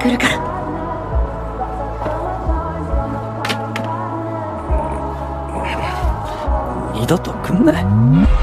来るから。 二度と来んな。